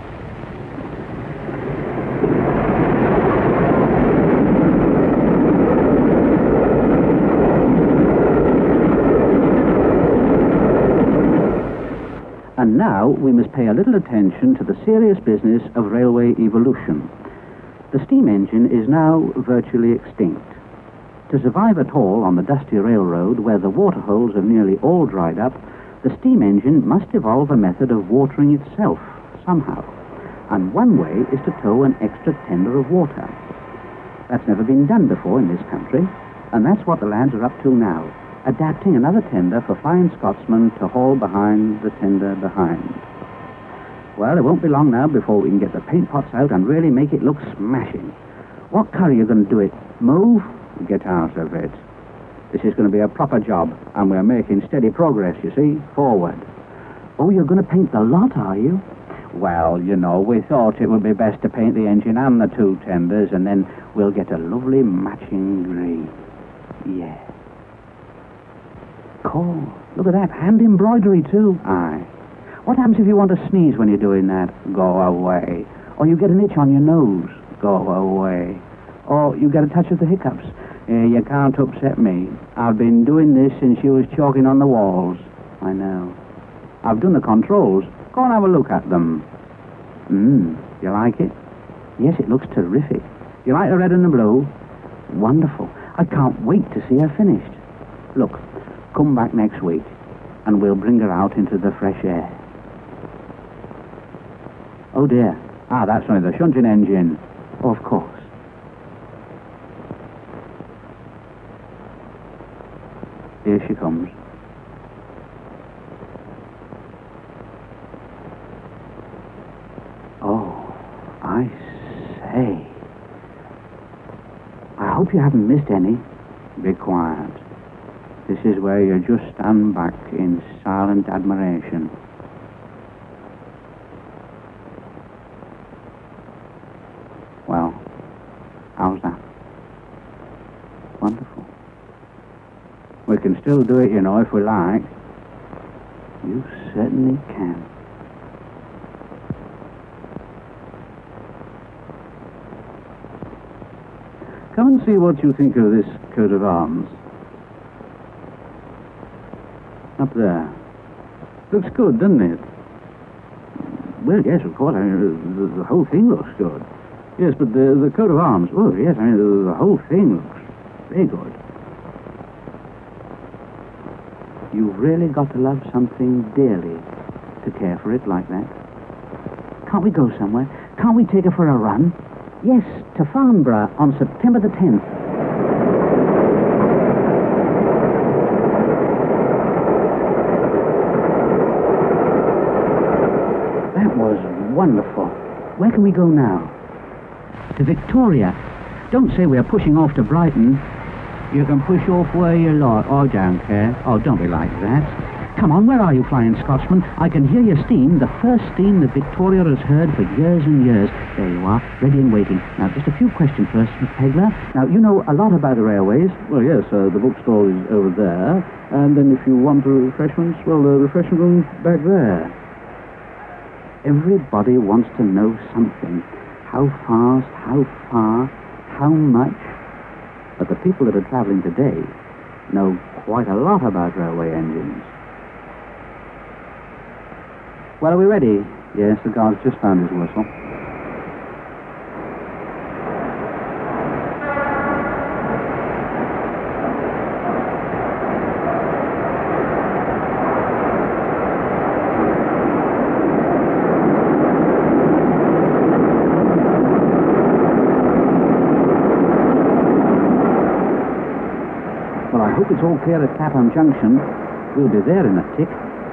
And now we must pay a little attention to the serious business of railway evolution. The steam engine is now virtually extinct. To survive at all on the dusty railroad where the water holes have nearly all dried up, the steam engine must evolve a method of watering itself somehow. And one way is to tow an extra tender of water. That's never been done before in this country, and that's what the lads are up to now. Adapting another tender for Flying Scotsman to haul behind the tender behind. Well, it won't be long now before we can get the paint pots out and really make it look smashing. What colour are you going to do it? Mauve? Get out of it. This is going to be a proper job, and we're making steady progress, you see. Forward. Oh, you're going to paint the lot, are you? Well, you know, we thought it would be best to paint the engine and the two tenders, and then we'll get a lovely matching green. Yeah. Cool. Look at that. Hand embroidery, too. Aye. What happens if you want to sneeze when you're doing that? Go away. Or you get an itch on your nose? Go away. Or you get a touch of the hiccups? You can't upset me. I've been doing this since you was chalking on the walls. I know. I've done the controls. Go and have a look at them. You like it? Yes, it looks terrific. You like the red and the blue? Wonderful. I can't wait to see her finished. Look, come back next week, and we'll bring her out into the fresh air. Oh, dear. That's only the shunting engine. Oh, of course. Here she comes. Oh, I say. I hope you haven't missed any. Be quiet. This is where you just stand back in silent admiration. Well, how's that? Wonderful. We can still do it, you know, if we like. You certainly can. Come and see what you think of this coat of arms. Up there. Looks good, doesn't it? Well, yes, of course. I mean, the whole thing looks good. Yes, but the coat of arms, oh, yes, I mean, the whole thing looks very good. You've really got to love something dearly to care for it like that. Can't we go somewhere? Can't we take her for a run? Yes, to Farnborough on September the 10th. That was wonderful. Where can we go now? To Victoria. Don't say we're pushing off to Brighton. You can push off where you like. I don't care. Oh, don't be like that. Come on, where are you, Flying Scotsman? I can hear your steam, the first steam that Victoria has heard for years and years. There you are, ready and waiting. Now, just a few questions first, Miss Pegler. Now, you know a lot about the railways. Well, yes, the bookstore is over there. And then if you want refreshments, well, the refreshment room's back there. Everybody wants to know something. How fast, how far, how much. But the people that are traveling today know quite a lot about railway engines. Well, are we ready? Yes, the guard's just found his whistle. Well, I hope it's all clear at Clapham Junction. We'll be there in a tick.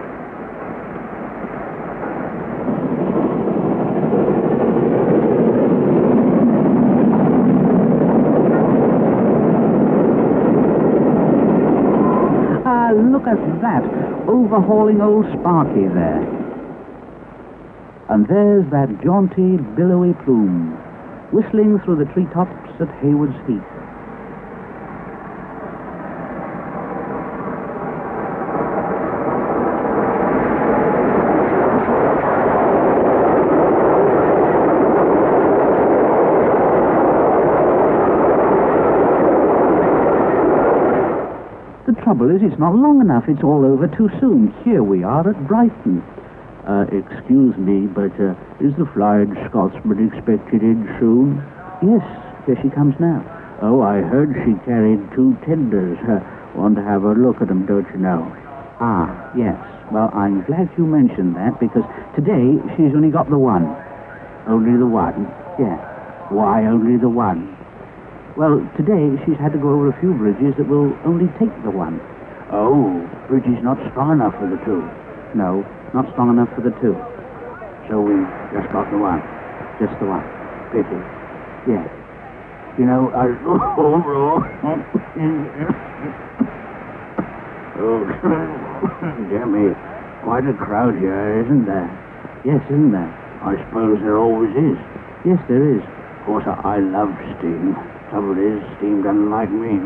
Look at that, overhauling old Sparky there. And there's that jaunty, billowy plume, whistling through the treetops at Haywards Heath. The trouble is, it's not long enough. It's all over too soon. Here we are at Brighton. Excuse me, but is the Flying Scotsman expected in soon? Yes, here she comes now. Oh, I heard she carried 2 tenders. Want to have a look at them, don't you know? Ah, yes. Well, I'm glad you mentioned that, because today she's only got the one. Only the one? Yeah. Why only the one? Well, today she's had to go over a few bridges that will only take the one. Oh, bridge is not strong enough for the 2. No, not strong enough for the 2. So we just got the one. Just the one. Pity. Yeah. You know, oh, dear me. Quite a crowd here, isn't there? Yes, isn't there? I suppose there always is. Yes, there is. Of course, I love steam. Trouble is, steam doesn't like me.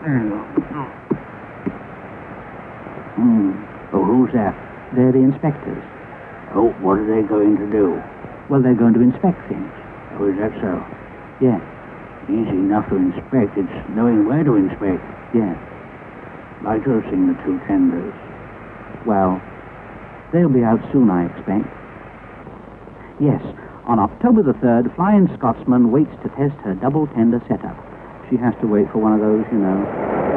Oh, who's that? They're the inspectors. Oh, what are they going to do? Well, they're going to inspect things. Oh, is that so? Yes. Easy enough to inspect. It's knowing where to inspect. Yes. Like to have seen the 2 tenders. Well, they'll be out soon, I expect. Yes, on October the 3rd, Flying Scotsman waits to test her double tender setup. She has to wait for one of those, you know.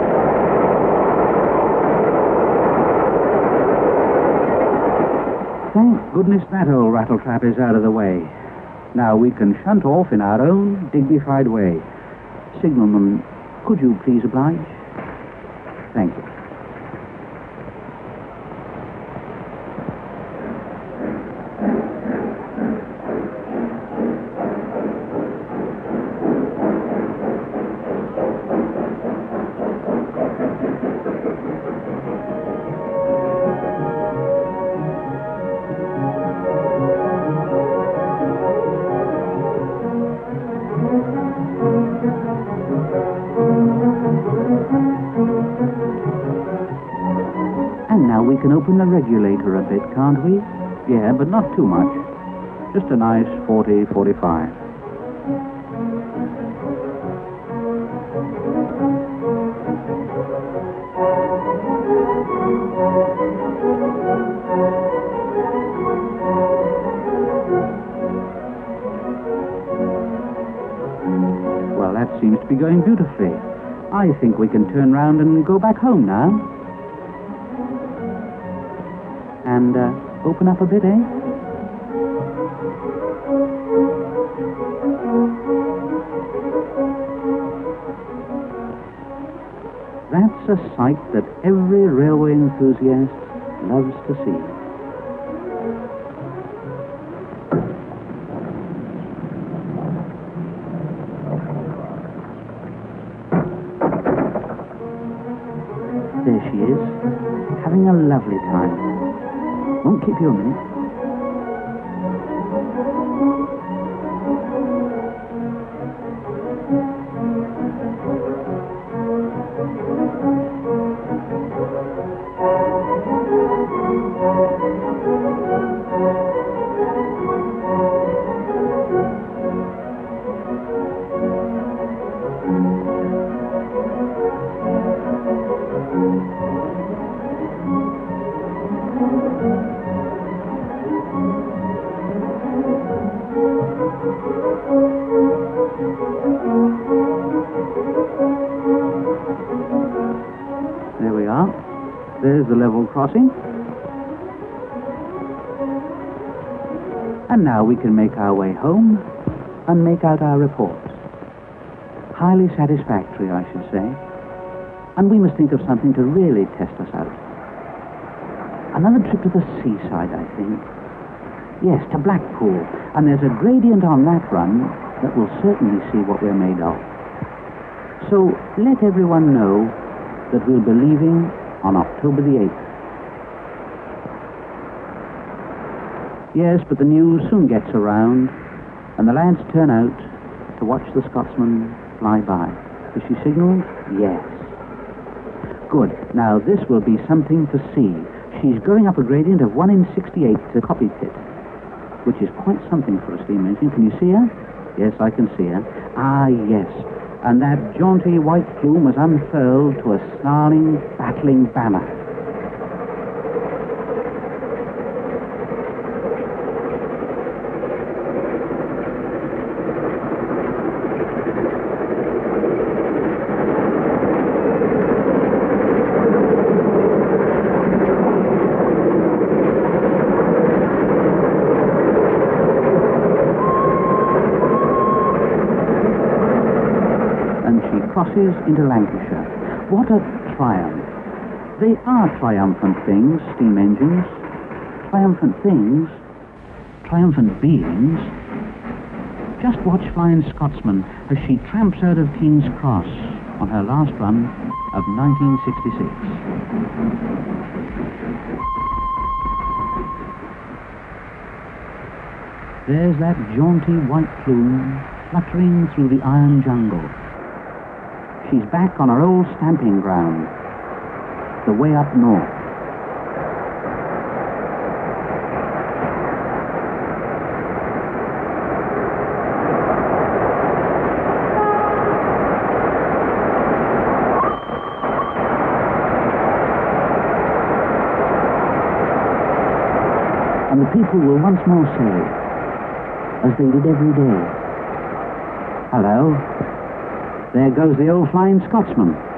Thank goodness that old rattletrap is out of the way. Now we can shunt off in our own dignified way. Signalman, could you please oblige? Thank you. We can open the regulator a bit, can't we? Yeah, but not too much. Just a nice 40, 45. Well, that seems to be going beautifully. I think we can turn round and go back home now. And open up a bit, eh? That's a sight that every railway enthusiast loves to see. There she is, having a lovely time. Won't keep you a minute. There we are. There's the level crossing. And now we can make our way home and make out our reports. Highly satisfactory, I should say. And we must think of something to really test us out. Another trip to the seaside, I think. Yes, to Blackpool. And there's a gradient on that run that will certainly see what we're made of. So let everyone know that we'll be leaving on October the 8th. Yes, but the news soon gets around, and the lads turn out to watch the Scotsman fly by. Is she signaled? Yes. Good. Now, this will be something to see. She's going up a gradient of 1 in 68 to copy pit, which is quite something for a steam engine. Can you see her? Yes, I can see her. Ah, yes. And that jaunty white plume was unfurled to a snarling, battling banner. Crosses into Lancashire. What a triumph. They are triumphant things, steam engines. Triumphant things. Triumphant beings. Just watch Flying Scotsman as she tramps out of King's Cross on her last run of 1966. There's that jaunty white plume fluttering through the iron jungle. She's back on her old stamping ground, the way up north. And the people will once more say, as they did every day, "Hello, there goes the old Flying Scotsman."